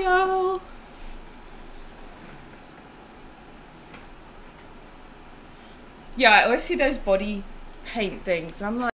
y'all. Yeah, I always see those body paint things. I'm like,